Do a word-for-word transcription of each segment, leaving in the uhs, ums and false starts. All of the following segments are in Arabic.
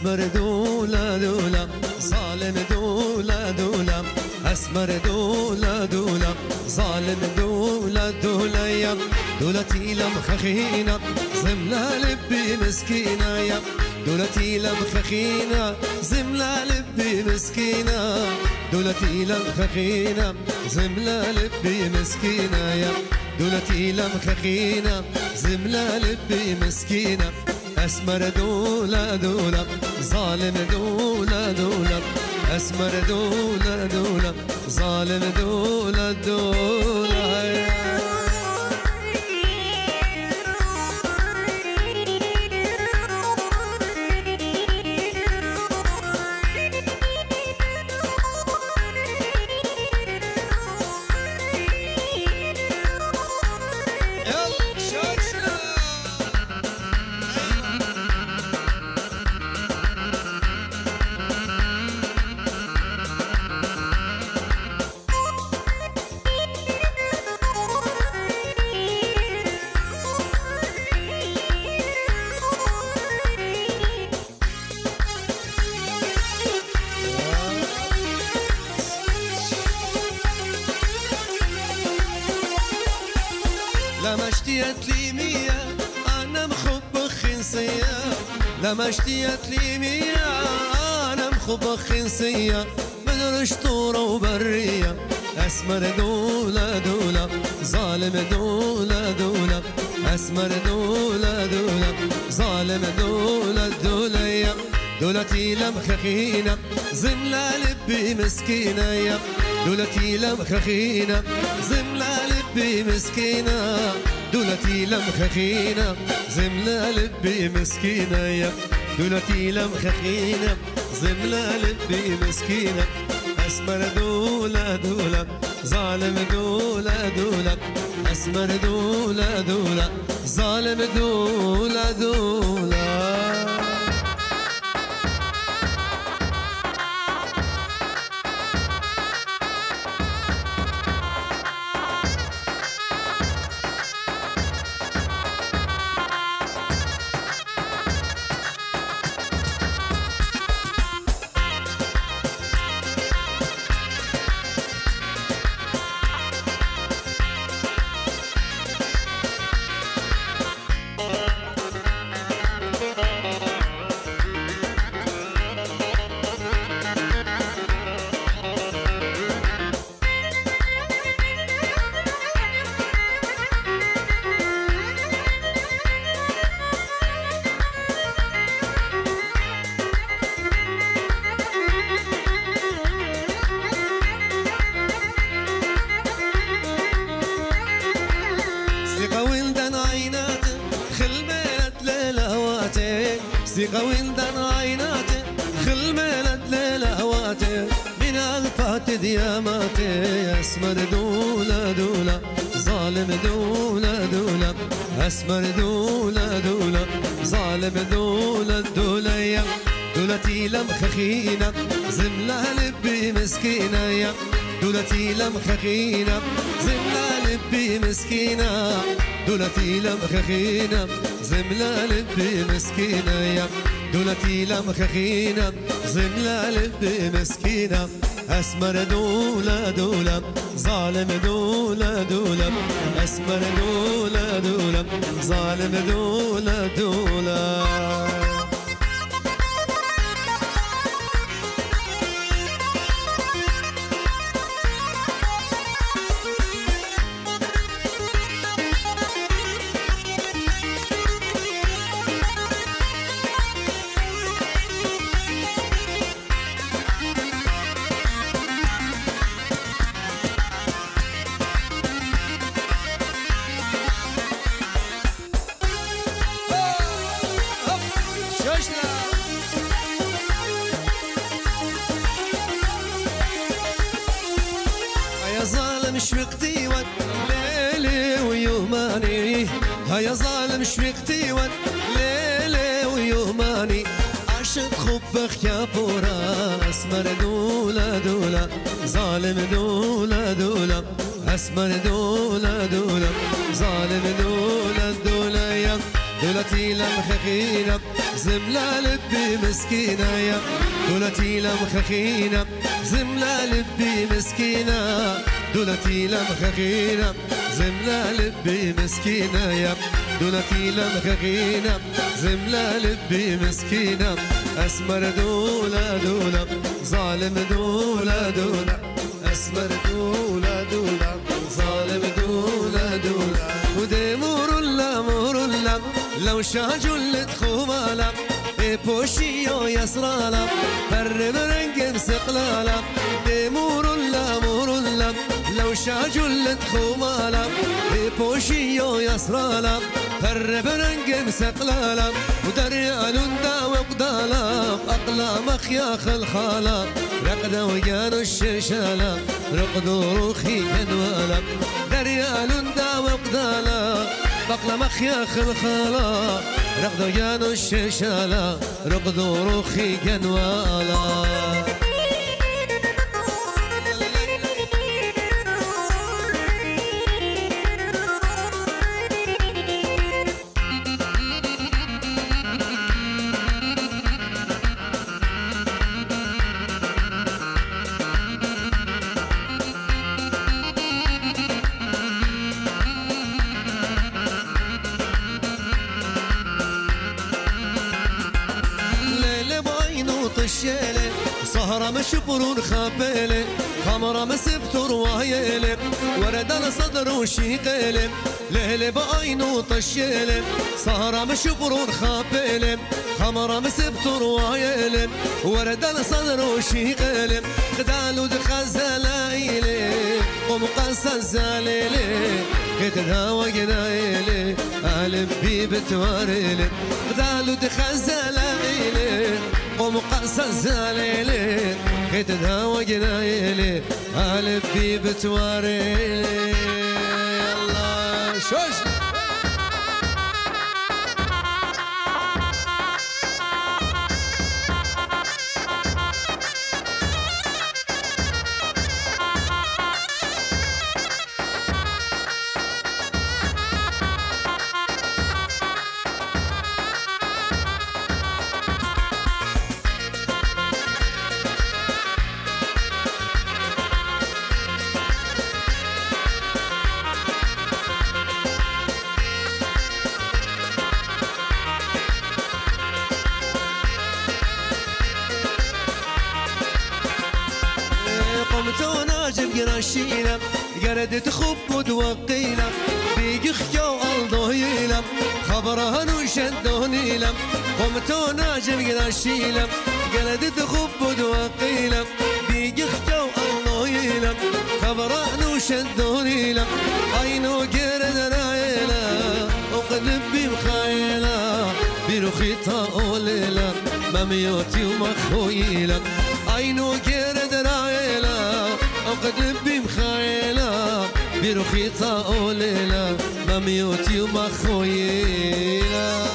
أسمر دولا دولا ظالم دولا دولا أسمر دولا دولا ظالم دولا دولا يا دولتي لمخخينة زملا لبي مسكينة يا دولتي لمخخينة زملا لبي مسكينة دولتي لمخخينة زملا لبي مسكينة يا دولتي لمخخينة زملا لبي مسكينة أسمر دولا دولا ظالم دولا دولا أسمر دولا دولا ظالم دولا دولا لما اشتيت لي مية أنا مخبخ خنسية لما اشتيت لي مية أنا مخبخ خنسية بدر شطورة وبرية أسمر دولا دولا ظالم دولا دولا أسمر دولا دولا ظالم دولا دولا يا دولتي لمخخينة زملا لبي مسكينة يا دولتي لمخخينة زملا لبي مسكينة دولتي لمخخينة زملا لبي مسكينة يا دولتي لمخخينة زملا لبي مسكينة أسمر دولا دولا ظالم دولا دولا أسمر دولا دولا ظالم دولا دولا سيقا ولدان عيناتي خل ميلد ليلة هواتي من ألفات دياماتي أسمر دولا دولا ظالم دولا دولا أسمر دولا دولا ظالم دولا دولا يا دولتي لمخخينة زملا لبي مسكينة يا دولتي لمخخينة زملا لبي مسكينة دولتي لمخخينة زملا لبي مسكينة يا دولتي لمخخينة زملا لبي مسكينة أسمر دولا دولا ظالم دولا دولا أسمر دولا دولا ظالم دولا دولا يا ظالم شوقتي ود ليلي ويوماني هيا ظالم شوقتي ود ليلي ويوماني عشت خبخ يا بورا أسمر دولا دولا ظالم دولا دولا أسمر دولا دولا ظالم دولا دولا يا دولتي لمخخينة زملا لبي مسكينة يا دولتي لمخخينة زملا لبي مسكينة دولتي لمخخينة زملا لبي مسكينة يا دولتي لمخخينة زملا لبي مسكينة أسمر دولا دولا ظالم دولا دولا أسمر دولا دولا ظالم دولا دولا ودي مورلا مورلا لو شاجل تخومالا اي بوشيو يسرالا بر برنجم سقلالا دي مورلا مورلا لو شاجل تخومالا اي بوشيو يسرالا بر برنجم سقلالا ودريال دا وقدالا أقلامك يا خلخالا رقدا ويانو الشيشالا رقدو روخي كنوالا دريال دا وقدالا أقلامك يا خلخالا رقدو يانو الشيشالا رقدو روخي كنوالا الشيلة سهرة مشبرون خابيلة خمرة مسبتر وهيلة ورد الصدر وشيقيلة ليلة بعينو طشيلة سهرة مشبرون خابيلة خمرة مسبتر وهيلة ورد الصدر وشيقيلة قدالو دخزلايلة ومقاسا زاليلة كتدها وقنايلة أهل بيبتواريلة قدالو دخزلايلة ومقاسا زاليلي خدها وجنايلي قلبي بتواريلي الله شوش قمت وناجب قراشينا قرد تخب وتوقينا بيجي خيو الضهينا خبرها نشدونينا قمت وناجب قراشينا قرد تخب وتوقينا بيجي خيو الضهينا خبرها نشدونينا عينو قرد راينا وقلبي مخايلة بروخيطة أوليلا مميوتي ومخويلا عينو قرد رايلا وقلبي مخايلة بروخيطة أوليلا مميوتي ومخويلا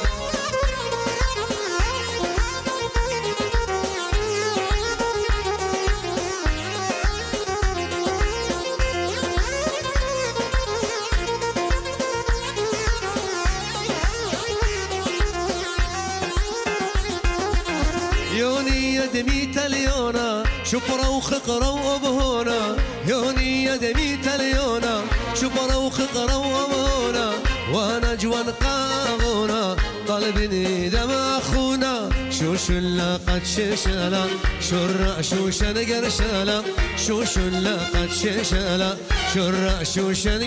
يوني يدمي تليونا شبرا وخقرا وابهونا يوني يدمي تليونا شبرا وخقرا وابهونا وانا جوان قاغونا قلبني دم اخونا شوش قد ششلا شر شوشن قرشلا شوش قد ششلا شر شوشن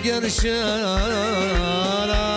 قرشلا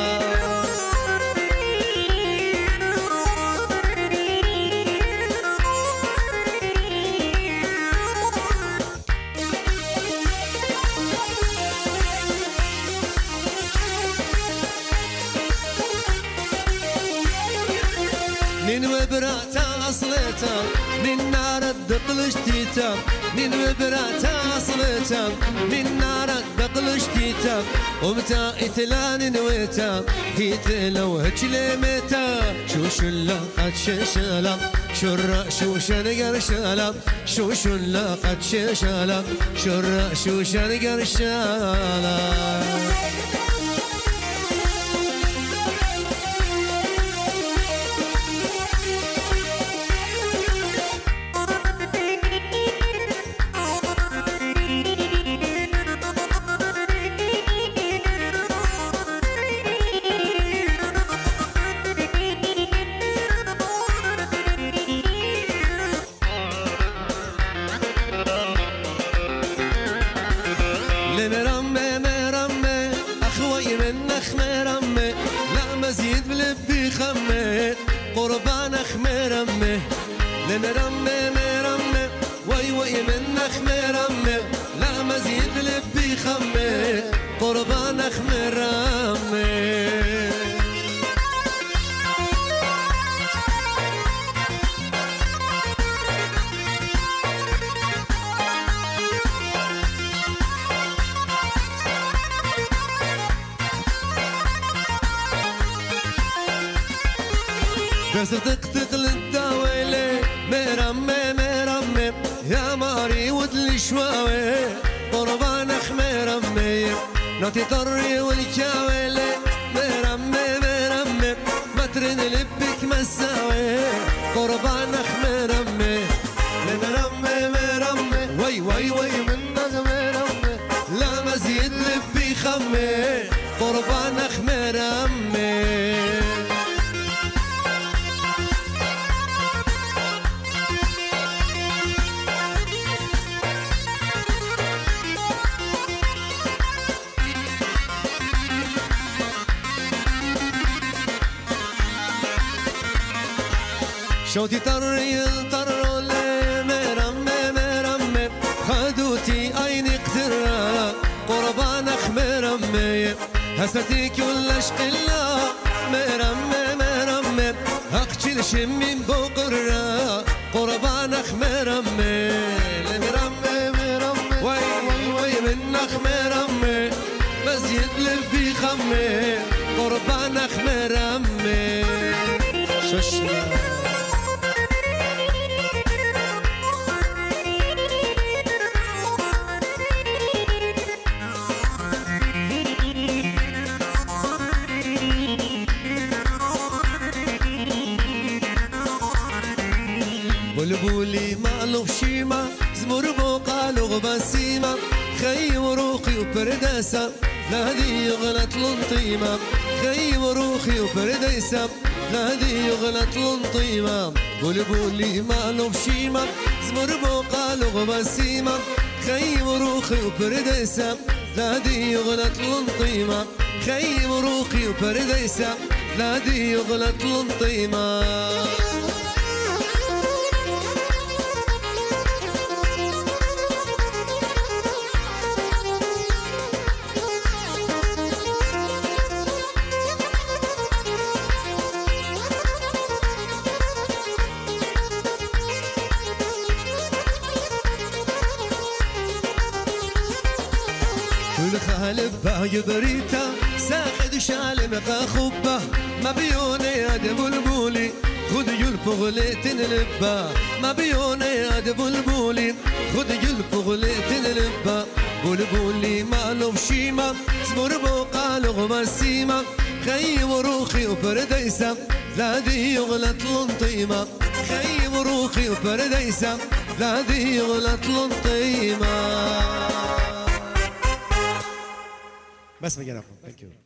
نين وبراتا أصلتا نين نار الدقلش تيتا نين وبراتا أصلتا نين نار الدقلش تيتا ومتا إتلان نويتا هيت لو هجلي ميتا شوش لا قد ششلا شر شوشن قرشلا شوش لا قد ششلا شر شوشن قرشلا خمير أمي لا مزيد بلبي خمي قربان خمير أمي لن رمي مرمي وي وي من خمير أمي لا مزيد بلبي خمي قربان خمير أمي بس تقتق للداويلي مرمي مرمي يا ماري ودلي شواوي قربان خمير أمي نعطي طري والكاويلي مرمي مرمي ما ترن لبك مساوي قربان خمير أمي مرمي مرمي وي وي وي منك مرمي لا مزيد لبي خمي قربان خمير أمي شوتي طري طروا لي مرمي مرمي خدوتي عيني قترة قربان خمير أمي هستي كل اشقلا مرمي مرمي اقتل شمي بقرة قربان خمير أمي مرمي مرمي وي وي وي من خمير أمي مزيد لبي خمي قربان خمير أمي ششنا بلبولي مالو شيما زمر بوقالو بسيمة خي وروخي وبرداسة نادي يغلط لنطيمة خي وروخي وبرداسة نادي يغلط لنطيمة بلبولي مالو شيما زمر بوقالو بسيمة خي وروخي وبرداسة نادي يغلط لنطيمة خي وروخي وبرداسة نادي يغلط لنطيمة كل خالبة يبريتا ساخد شالم خبة ما بيوني هاد بلبولي خد يلبغلي تنلبا ما بيوني هاد بلبولي خد يلبغلي تنلبا بلبولي مالو شيما زمر بوقالو مسيمة خي وروخي وبرديسة لادي يغلط لنطيمة خي وروخي وبرديسة لادي يغلط لنطيمة بس بقى. Thank you.